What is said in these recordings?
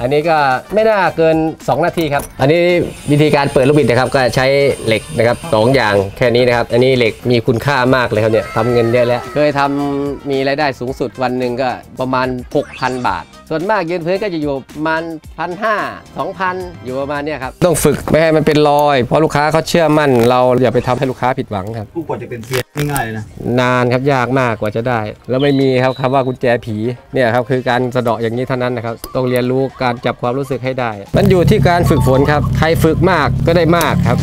อันนี้ก็ไม่น่าเกิน2นาทีครับอันนี้วิธีการเปิดลูกบิดนะครับก็ใช้เหล็กนะครับ2อย่างแค่นี้นะครับอันนี้เหล็กมีคุณค่ามากเลยครับเนี่ยทำเงินเยอะแล้วเคยทำมีรายได้สูงสุดวันหนึ่งก็ประมาณ 6,000 บาทส่วนมากยืนพื้นก็จะอยู่ประมาณ 1,500 2,000 อยู่ประมาณนี้ครับต้องฝึกไม่ให้มันเป็นรอยเพราะลูกค้าเขาเชื่อมั่นเราอย่าไปทำให้ลูกค้าผิดหวังครับผู้กว่าจะเป็นเซียนไม่ง่ายเลยนะนานครับยากมากกว่าจะได้แล้วไม่มีครับคำว่ากุญแจผีเนี่ยครับคือการสะเดาะอย่างนี้เท่านั้นนะครับต้องเรียนรู้การจับความรู้สึกให้ได้มันอยู่ที่การฝึกฝนครับใครฝึกมากก็ได้มากครับ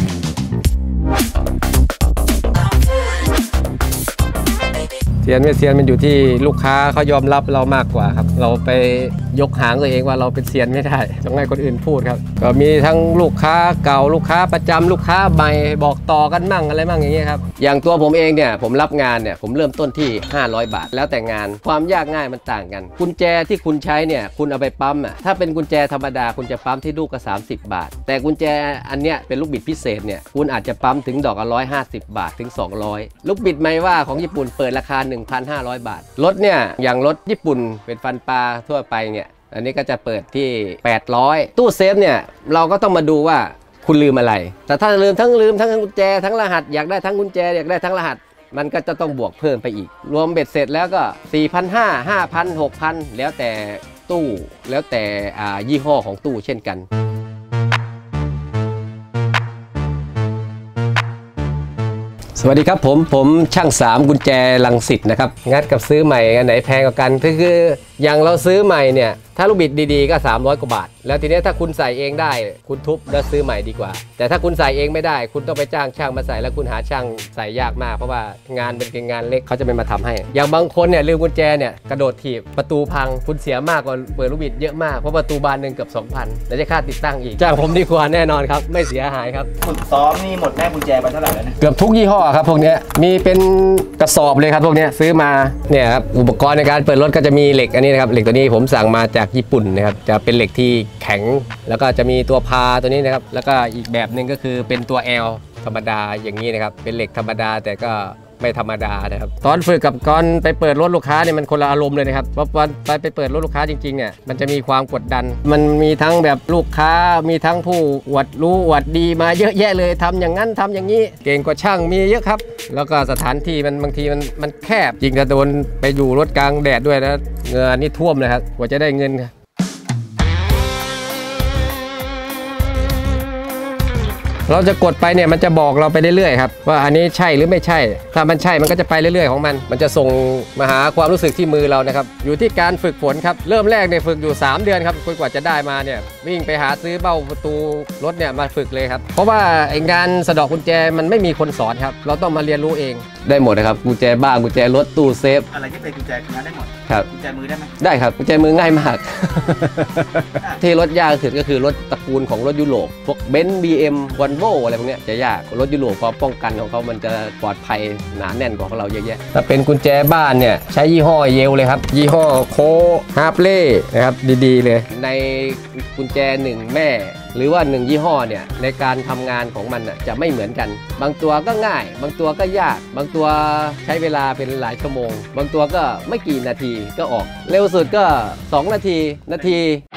เซียนไม่เซียนมันอยู่ที่ลูกค้าเขายอมรับเรามากกว่าครับเราไปยกหางตัวเองว่าเราเป็นเซียนไม่ได้ต้องให้คนอื่นพูดครับก็มีทั้งลูกค้าเก่าลูกค้าประจำลูกค้าใหม่บอกต่อกันมั่งอะไรมั่งอย่างเงี้ยครับอย่างตัวผมเองเนี่ยผมรับงานเนี่ยผมเริ่มต้นที่500 บาทแล้วแต่งานความยากง่ายมันต่างกันกุญแจที่คุณใช้เนี่ยคุณเอาไปปั๊มอ่ะถ้าเป็นกุญแจธรรมดาคุณจะปั๊มที่ลูกก็30 บาทแต่กุญแจอันเนี้ยเป็นลูกบิดพิเศษเนี่ยคุณอาจจะปั๊มถึงดอกละ150 บาทถึง200ลูกบิดไมว่าของญี่ปุ่นเปิดราคา1,500 บาทรถเนี่ยอย่างรถญี่ปุ่นเป็นฟันปลาทั่วไปเนี่ยอันนี้ก็จะเปิดที่800ตู้เซฟเนี่ยเราก็ต้องมาดูว่าคุณลืมอะไรแต่ถ้าลืมทั้งกุญแจทั้งรหัสอยากได้ทั้งกุญแจอยากได้ทั้งรหัสมันก็จะต้องบวกเพิ่มไปอีกรวมเบ็ดเสร็จแล้วก็ 4,500 5,000 6,000 แล้วแต่ตู้แล้วแต่ยี่ห้อของตู้เช่นกันสวัสดีครับผมช่าง3กุญแจรังสิตนะครับงัดกับซื้อใหม่อันไหนแพงกว่ากันคืออย่างเราซื้อใหม่เนี่ยถ้าลูกบิดดีๆก็300 กว่าบาทแล้วทีนี้ถ้าคุณใส่เองได้คุณทุบแล้วซื้อใหม่ดีกว่าแต่ถ้าคุณใส่เองไม่ได้คุณต้องไปจ้างช่างมาใส่แล้วคุณหาช่างใส่ยากมากเพราะว่างานเป็นงานเล็กเขาจะไม่มาทำให้อย่างบางคนเนี่ยลืมกุญแจเนี่ยกระโดดถีบประตูพังคุณเสียมากกว่าเปิดลูกบิดเยอะมากเพราะประตูบานหนึ่งเกือบ 2,000แล้วจะค่าติดตั้งอีกจ้างผมดีกว่าแน่นอนครับไม่เสียหายครับฝึกซ้อมนี่หมดแม่กุญแจไปเท่าไหร่แล้วเนี่ยเกือบทุกยี่ห้อครับพวกนี้มีเป็นกระสอบเลยครับพวกนี้ซื้อมาเนี่ยครับอุปกรณ์ในการเปิดรถก็จะมีเหล็กอันนี้นะครับเหล็กตัวนี้ผมสั่งมาจากญี่ปุ่นนะครับจะเป็นเหล็กที่แข็งแล้วก็จะมีตัวพาตัวนี้นะครับแล้วก็อีกแบบหนึ่งก็คือเป็นตัว L ธรรมดาอย่างนี้นะครับเป็นเหล็กธรรมดาแต่ก็ไม่ธรรมดานะครับตอนฝึกกับก่อนไปเปิดรถลูกค้าเนี่ยมันคนละอารมณ์เลยนะครับเพราะวันไปเปิดรถลูกค้าจริงๆเนี่ยมันจะมีความกดดันมันมีทั้งแบบลูกค้ามีทั้งผู้อวดรู้อวดดีมาเยอะแยะเลยทำอย่างนั้นทำอย่างนี้เก่งกว่าช่างมีเยอะครับแล้วก็สถานที่มันบางทีมันแคบจริงจะโดนไปอยู่รถกลางแดดด้วยนะเหงื่อนี่ท่วมเลยครับกว่าจะได้เงินเราจะกดไปเนี่ยมันจะบอกเราไปเรื่อยๆครับว่าอันนี้ใช่หรือไม่ใช่ถ้ามันใช่มันก็จะไปเรื่อยๆของมันจะส่งมาหาความรู้สึกที่มือเรานะครับอยู่ที่การฝึกฝนครับเริ่มแรกเนี่ยฝึกอยู่3 เดือนครับกว่าจะได้มาเนี่ยวิ่งไปหาซื้อเบ้าประตูรถเนี่ยมาฝึกเลยครับเพราะว่าไอ้งานสะเดาะกุญแจมันไม่มีคนสอนครับเราต้องมาเรียนรู้เองได้หมดนะครับกุญแจบ้านกุญแจรถตู้เซฟอะไรที่เป็นกุญแจงานได้หมดครับกุญแจมือได้ไหมได้ครับกุญแจมือง่ายมากที่รถยากสุดก็คือรถตระกูลของรถยุโรปพวกเบนซ์ BM วอลโว่อะไรพวกนี้จะยากรถยุโรปความป้องกันของเขามันจะปลอดภัยหนาแน่นกว่าของเราเยอะแยะถ้าเป็นกุญแจบ้านเนี่ยใช้ยี่ห้อเยลเลยครับยี่ห้อโคฮาร์เล่นะครับดีๆเลยในกุญแจ1 แม่หรือว่า1 ยี่ห้อเนี่ยในการทำงานของมันจะไม่เหมือนกันบางตัวก็ง่ายบางตัวก็ยากบางตัวใช้เวลาเป็นหลายชั่วโมงบางตัวก็ไม่กี่นาทีก็ออกเร็วสุดก็2 นาที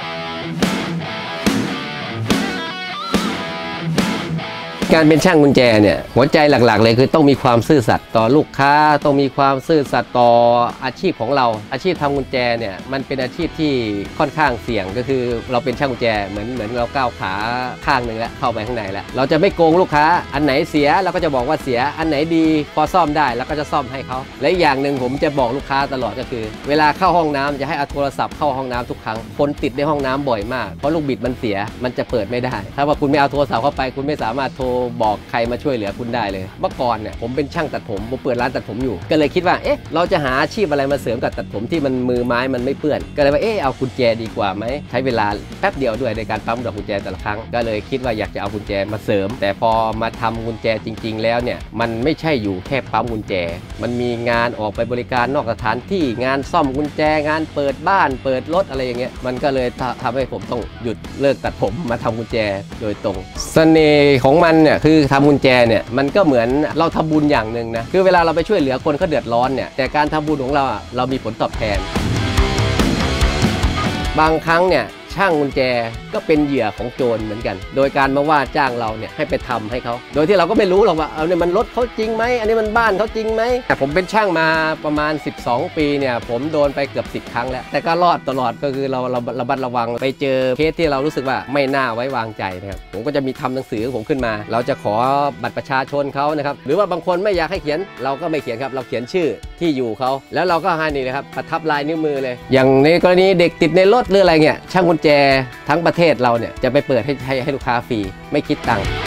การเป็นช่างกุญแจเนี่ยหัวใจหลักๆเลยคือต้องมีความซื่อสัตย์ต่อลูกค้าต้องมีความซื่อสัตย์ต่ออาชีพของเราอาชีพทำกุญแจเนี่ยมันเป็นอาชีพที่ค่อนข้างเสี่ยงก็คือเราเป็นช่างกุญแจเหมือนเราก้าวขาข้างหนึ่งแล้วเข้าไปข้างในแล้วเราจะไม่โกงลูกค้าอันไหนเสียเราก็จะบอกว่าเสียอันไหนดีพอซ่อมได้แล้วก็จะซ่อมให้เขาและอย่างหนึ่งผมจะบอกลูกค้าตลอดก็คือเวลาเข้าห้องน้ำจะให้เอาโทรศัพท์เข้าห้องน้ำทุกครั้งคนติดในห้องน้ำบ่อยมากเพราะลูกบิดมันเสียมันจะเปิดไม่ได้ถ้าว่าคุณไม่เอาโทรศัพท์เข้าไปคุณไม่สามารถโทรบอกใครมาช่วยเหลือคุณได้เลยเมื่อก่อนเนี่ยผมเป็นช่างตัดผมเปิดร้านตัดผมอยู่ก็เลยคิดว่าเอ๊ะเราจะหาอาชีพอะไรมาเสริมกับตัดผมที่มันมือไม้มันไม่เปื้อนก็เลยว่าเอ๊ะเอากุญแจดีกว่าไหมใช้เวลาแป๊บเดียวด้วยในการปั๊มดอกกุญแจแต่ละครั้งก็เลยคิดว่าอยากจะเอากุญแจมาเสริมแต่พอมาทำกุญแจจริงๆแล้วเนี่ยมันไม่ใช่อยู่แค่ปั๊มกุญแจมันมีงานออกไปบริการนอกสถานที่งานซ่อมกุญแจงานเปิดบ้านเปิดรถอะไรอย่างเงี้ยมันก็เลยทำให้ผมต้องหยุดเลิกตัดผมมาทำกุญแจโดยตรงเสน่ห์ของมันเนี่ยคือทำกุญแจเนี่ยมันก็เหมือนเราทำบุญอย่างหนึ่งนะคือเวลาเราไปช่วยเหลือคนเขาเดือดร้อนเนี่ยแต่การทำบุญของเราเรามีผลตอบแทนบางครั้งเนี่ยช่างกุญแจก็เป็นเหยื่อของโจรเหมือนกันโดยการมาว่าจ้างเราเนี่ยให้ไปทำให้เขาโดยที่เราก็ไม่รู้หรอกว่าเอาเนี่ยมันรถเขาจริงไหมอันนี้มันบ้านเขาจริงไหมแต่ผมเป็นช่างมาประมาณ12 ปีเนี่ยผมโดนไปเกือบ10 ครั้งแล้วแต่ก็รอดตลอดก็คือเราระมัดระวังไปเจอเคสที่เรารู้สึกว่าไม่น่าไว้วางใจนะครับผมก็จะมีทำหนังสือของผมขึ้นมาเราจะขอบัตรประชาชนเขานะครับหรือว่าบางคนไม่อยากให้เขียนเราก็ไม่เขียนครับเราเขียนชื่อที่อยู่เขาแล้วเราก็ให้นี่นะครับประทับลายนิ้วมือเลยอย่างในกรณีเด็กติดในรถหรืออะไรเงี้ยช่างกุญแจทั้งประเทศเราเนี่ยจะไปเปิดให้ลูกค้าฟรีไม่คิดตังค์